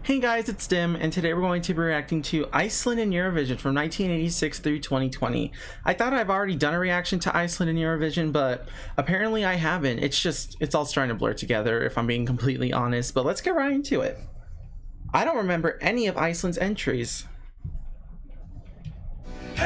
Hey guys, it's Dim, and today we're going to be reacting to Iceland and Eurovision from 1986 through 2020. I thought I've already done a reaction to Iceland and Eurovision, but apparently I haven't. It's all starting to blur together, if I'm being completely honest, but let's get right into it. I don't remember any of Iceland's entries. Ooh,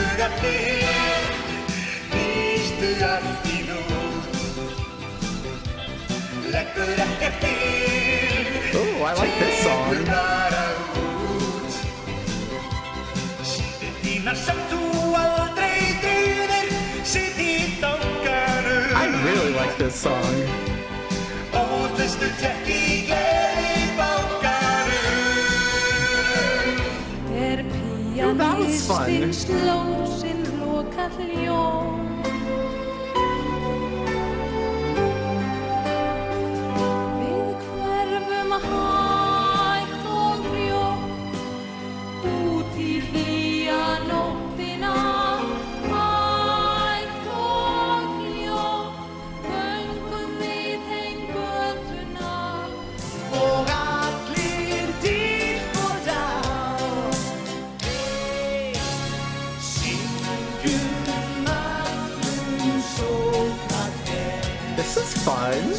I like this song. I really like this song. Ooh, that was fun. This is fun.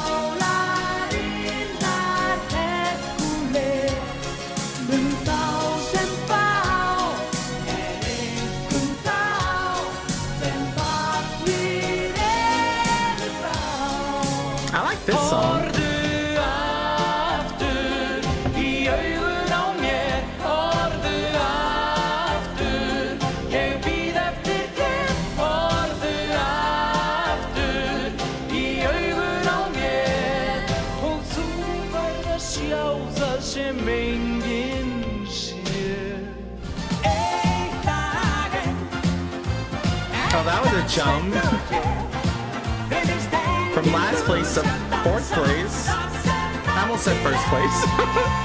I like this song. Oh, that was a jump. From last place to fourth place. I almost said first place.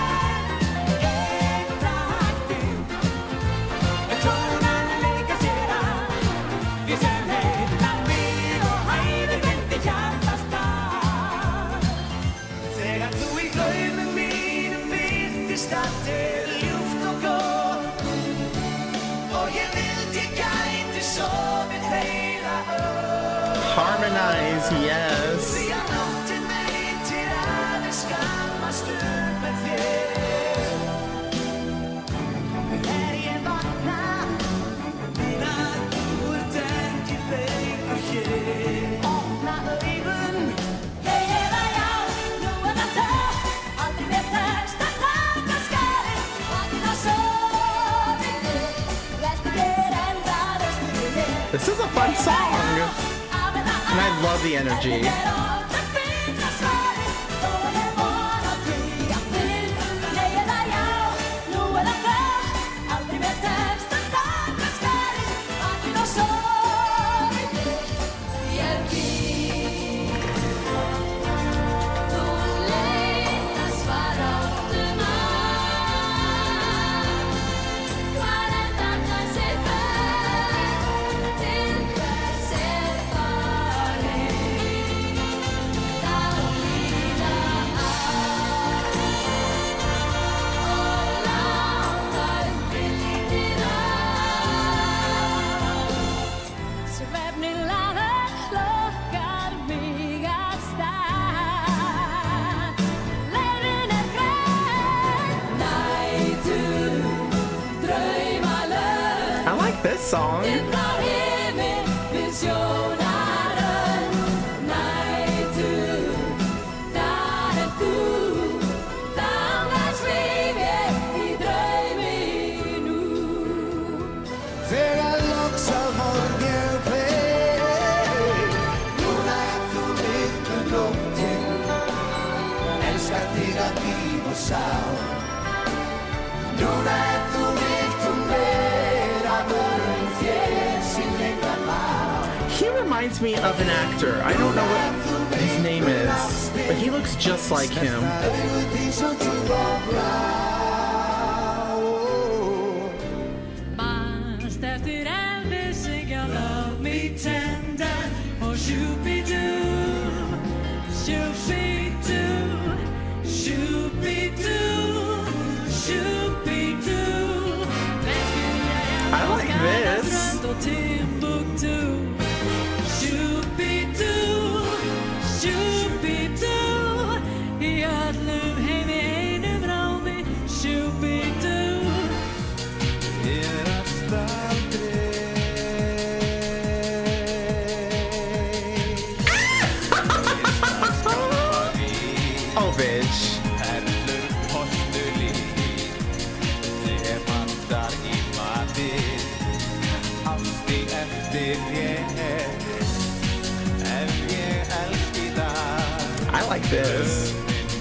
Harmonize, yes. This is a fun song. And I love the energy. I like this song. He reminds me of an actor. I don't know what his name is, but he looks just like him. Shoop-be-doo, shoop-be-doo. Timbuktu. Shoo-be-doo, shoo-be-doo. Yadlum heimi einum rámi. Shoo-be-doo. Oh, bitch. I like this.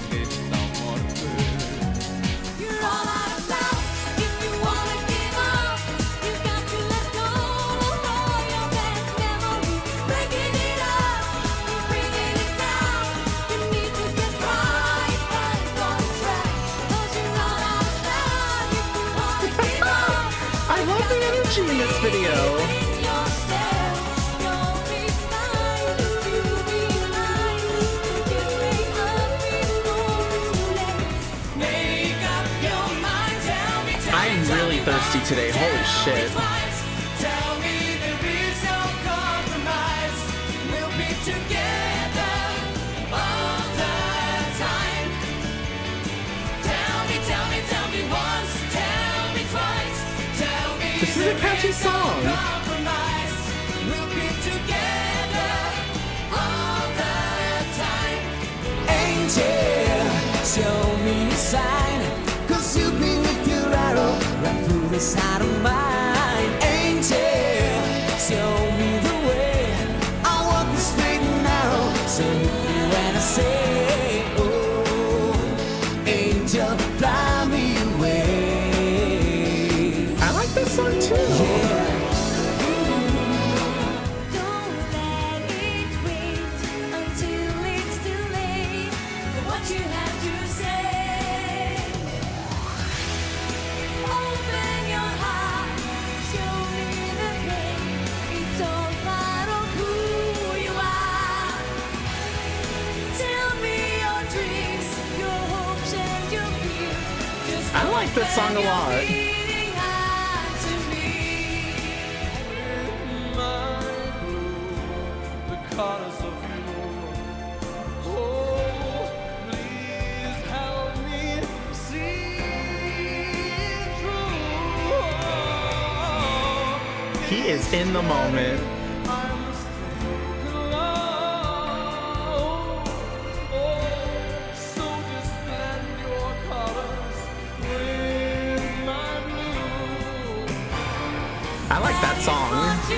You're all out of love. If you wanna give up, you got to let go of your bad memory. Breaking it up, bringing it down. You need to get right back on track. 'Cause you're all out of love. If you wanna give up, I love the energy in this video. in yourself. You'll be fine. You'll be fine. Kiss me up before it's too late. Make up your mind. Tell me. I'm really thirsty today. Holy shit. Tell me there is no compromise. We'll be together all the time. Tell me once. Tell me twice. Tell me This is a catchy song. compromise. We'll be together all the time. Angel, show me a sign. 'Cause you be with your arrow right through the side of mine. Angel, show me the way. I walk the straight and narrow. So when I say, oh, angel, fly me away. I like this song too. Don't let it wait until it's too late for what you have to say. Open your heart, show me the pain. It's all part of who you are. Tell me your dreams, your hopes and your fears. Just I like this song a lot. beating heart to me. The colors of you. Oh, please help me see through. He is in the moment. I'm still alone. So just blend your colors with my blue. I like that song.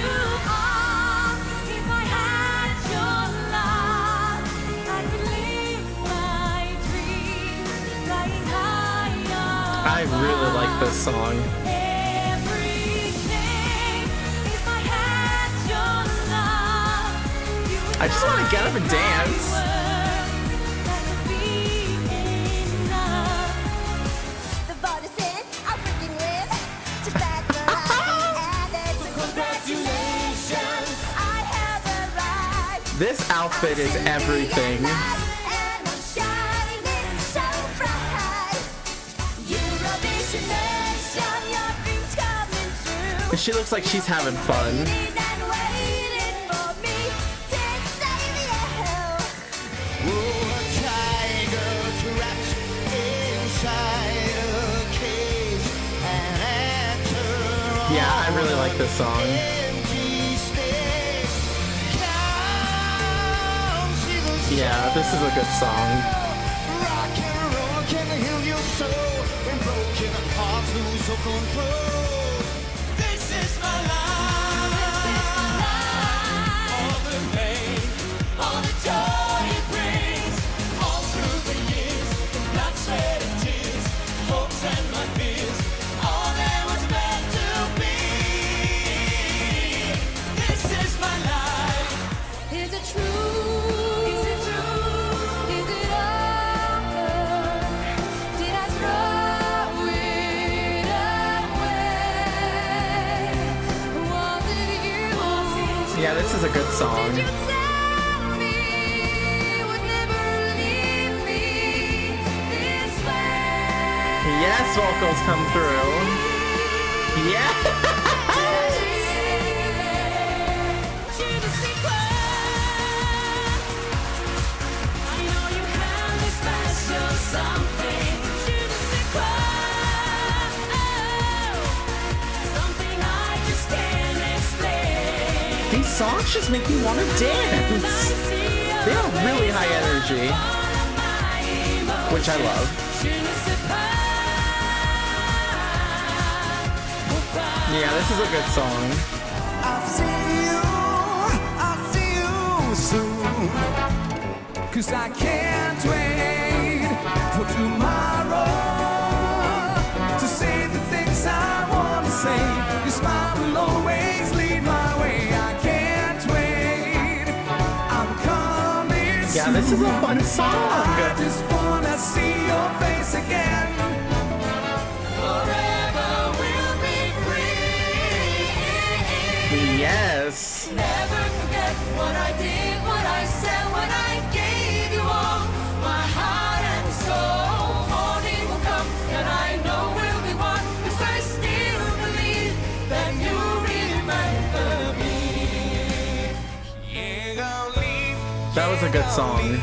I really like this song. I just want to get up and dance. This outfit is everything. And she looks like she's having fun. Yeah, I really like this song. Yeah, this is a good song. Is it true? Is it true? Is it over? Did I throw it away? Was it you? Yeah, this is a good song. Did you tell me you would never leave me this way? Yes, vocals come through. Yeah. songs just make me want to dance. They have really high energy, which I love. Yeah, this is a good song. I'll see you soon. 'Cause I can't wait for tomorrow to say the things I want to say. Your smile will always lead my way. I can't wait. I'm coming soon. Yeah, this is a fun song. I just wanna see your face again. Forever we'll be free. Yes. Never forget what I did, what I said, when I gave you all my heart and soul. Morning will come and I know we'll be one, 'cause I still believe that you remember me. That was a good song.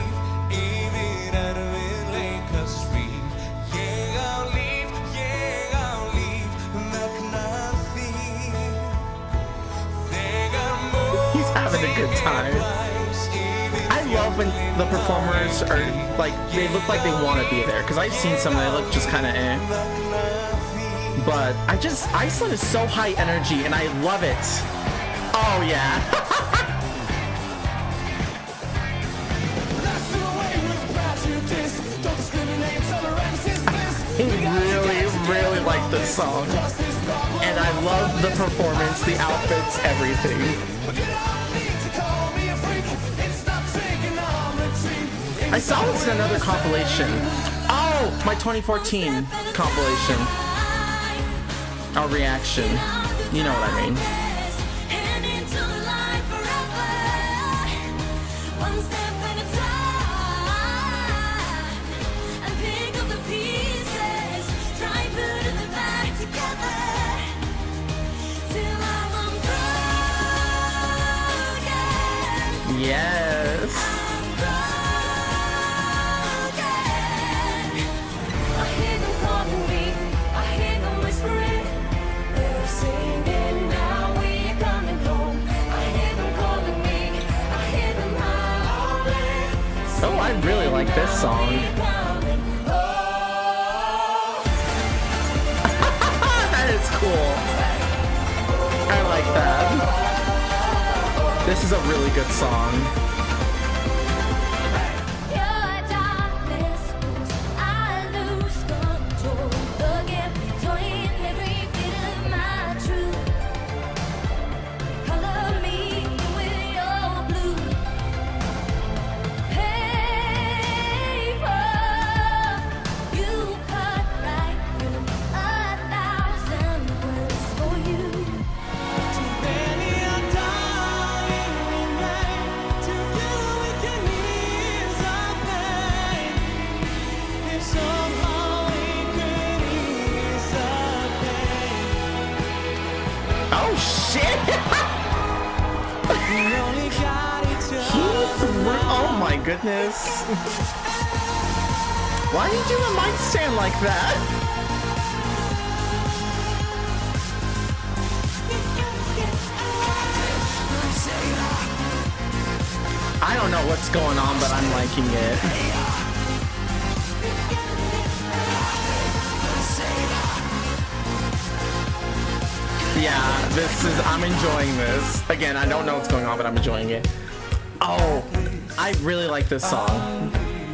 He's having a good time. I love when the performers are like, they look like they want to be there, because I've seen some that look just kind of eh. But Iceland is so high energy and I love it. Oh yeah. I really like this song. And I love the performance, the outfits, everything. I saw this in another compilation. Oh, my 2014 compilation. Our reaction. You know what I mean. Yes. Oh, I really like this song. That is cool. I like that. This is a really good song. Oh shit! Oh my goodness. Why are you doing a mic stand like that? I don't know what's going on, but I'm liking it. Yeah, I'm enjoying this. Again, I don't know what's going on, but I'm enjoying it. Oh, I really like this song.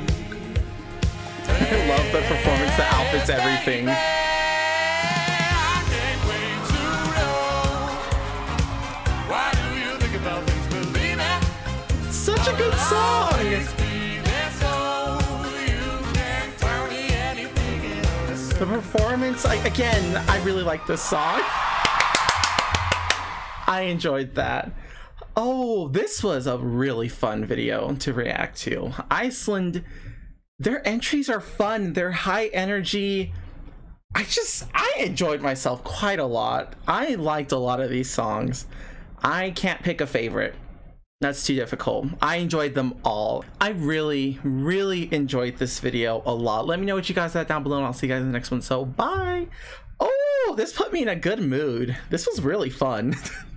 I love the performance, the outfits, everything. Such a good song! The performance, again, I really like this song. I enjoyed that. Oh, this was a really fun video to react to. Iceland, their entries are fun. They're high energy. I enjoyed myself quite a lot. I liked a lot of these songs. I can't pick a favorite. That's too difficult. I enjoyed them all. I really, really enjoyed this video a lot. Let me know what you guys thought down below, and I'll see you guys in the next one. So, bye. Oh, this put me in a good mood. This was really fun.